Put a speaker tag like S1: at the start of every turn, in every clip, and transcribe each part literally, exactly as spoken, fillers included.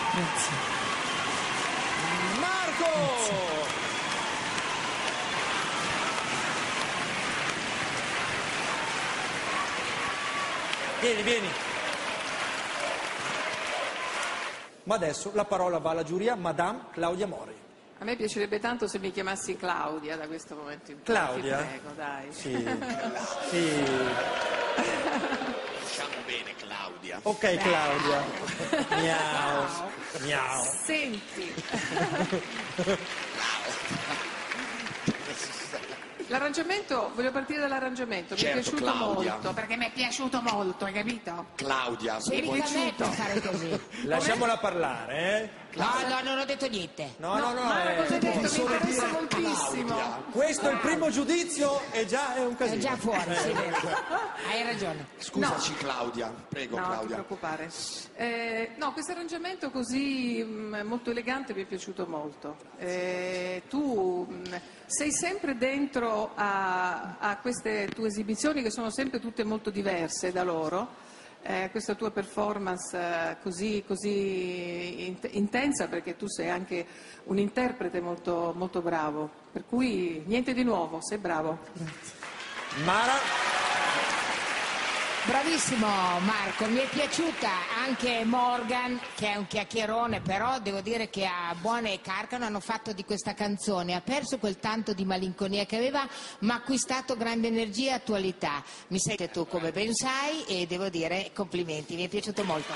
S1: Grazie.
S2: Marco!
S1: Grazie.
S2: Vieni, vieni. Ma adesso la parola va alla giuria, Madame Claudia Mori.
S3: A me piacerebbe tanto se mi chiamassi Claudia da questo momento in poi.
S2: Claudia?
S3: Ti prego, dai.
S2: Sì, sì.
S4: Diciamo bene Claudia.
S2: Ok Claudia. Miau. Miau.
S3: Senti. L'arrangiamento, voglio partire dall'arrangiamento, mi
S4: Certo,
S3: è piaciuto
S4: Claudia.
S3: molto, perché mi è piaciuto molto, hai capito?
S4: Claudia, se
S5: Devi
S4: vuoi...
S5: a me per fare così.
S2: Lasciamola parlare, eh?
S5: No, no, non ho detto niente.
S2: No, no, no.
S3: Mara,
S2: eh,
S3: cosa hai detto? Mi
S4: solo
S3: interessa
S4: dire
S3: moltissimo.
S4: Claudia.
S2: Questo è il primo giudizio e già è un casino.
S5: È già fuori, sì, vero. Hai ragione.
S4: Scusaci Claudia, prego
S3: No, non ti
S4: Claudia.
S3: preoccupare. Eh, no, questo arrangiamento così mh, molto elegante mi è piaciuto molto. Eh, tu mh, sei sempre dentro a, a queste tue esibizioni che sono sempre tutte molto diverse da loro. Eh, questa tua performance eh, così, così int- intensa, perché tu sei anche un interprete molto, molto bravo, per cui niente di nuovo, sei bravo.
S2: Mara?
S5: Bravissimo Marco, mi è piaciuta anche Morgan, che è un chiacchierone, però devo dire che a Buone e Carcano hanno fatto di questa canzone, ha perso quel tanto di malinconia che aveva, ma ha acquistato grande energia e attualità. Mi sente tu come ben sai e devo dire complimenti, mi è piaciuto molto.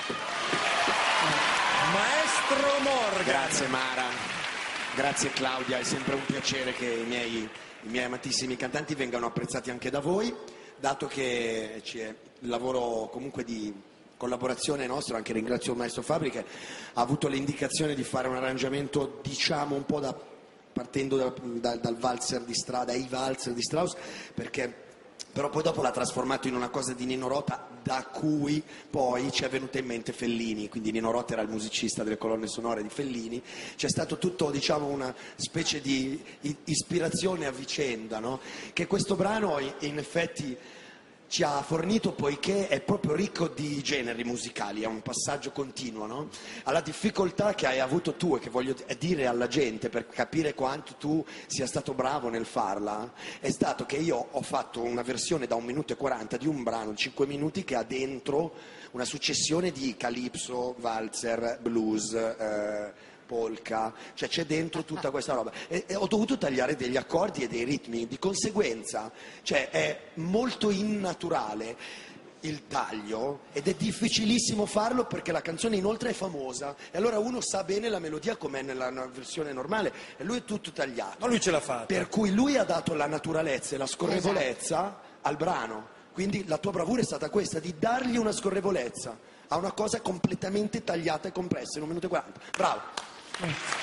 S2: Maestro Morgan.
S4: Grazie Mara, grazie Claudia, è sempre un piacere che i miei, i miei amatissimi cantanti vengano apprezzati anche da voi, dato che c'è il lavoro comunque di collaborazione nostro, anche ringrazio il maestro Fabri che ha avuto l'indicazione di fare un arrangiamento diciamo un po' da, partendo da, da, dal valzer di Strauss, dai valzer di Strauss, perché però poi dopo l'ha trasformato in una cosa di Nino Rota, da cui poi ci è venuta in mente Fellini, quindi Nino Rota era il musicista delle colonne sonore di Fellini, c'è stato tutto diciamo una specie di ispirazione a vicenda, no? Che questo brano in effetti ci ha fornito, poiché è proprio ricco di generi musicali, è un passaggio continuo, no? Alla difficoltà che hai avuto tu e che voglio dire alla gente per capire quanto tu sia stato bravo nel farla, è stato che io ho fatto una versione da un minuto e quaranta di un brano di cinque minuti che ha dentro una successione di calypso, valzer, blues, eh, polka, cioè c'è dentro tutta questa roba e, e ho dovuto tagliare degli accordi e dei ritmi, di conseguenza cioè è molto innaturale il taglio ed è difficilissimo farlo perché la canzone inoltre è famosa e allora uno sa bene la melodia com'è nella versione normale e lui è tutto tagliato,
S2: Ma lui ce l'ha fatta.
S4: per cui lui ha dato la naturalezza e la scorrevolezza al brano, quindi la tua bravura è stata questa, di dargli una scorrevolezza a una cosa completamente tagliata e compressa in un minuto e quaranta. Bravo.